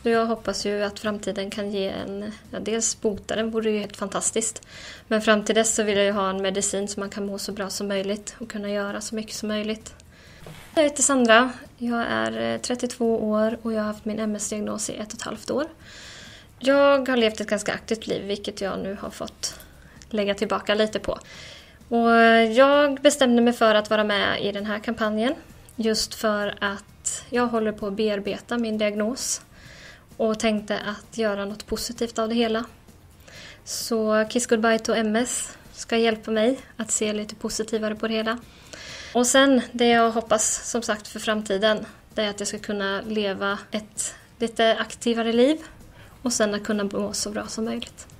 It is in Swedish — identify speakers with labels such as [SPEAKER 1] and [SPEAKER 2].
[SPEAKER 1] Jag hoppas ju att framtiden kan ge dels bota, den vore ju helt fantastiskt. Men fram till dess så vill jag ju ha en medicin så man kan må så bra som möjligt och kunna göra så mycket som möjligt. Jag heter Sandra, jag är 32 år och jag har haft min MS-diagnos i 1,5 år. Jag har levt ett ganska aktivt liv, vilket jag nu har fått lägga tillbaka lite på. Och jag bestämde mig för att vara med i den här kampanjen just för att jag håller på att bearbeta min diagnos och tänkte att göra något positivt av det hela. Så Kiss Goodbye to MS ska hjälpa mig att se lite positivare på det hela. Och sen det jag hoppas som sagt för framtiden, det är att jag ska kunna leva ett lite aktivare liv och sen att kunna må så bra som möjligt.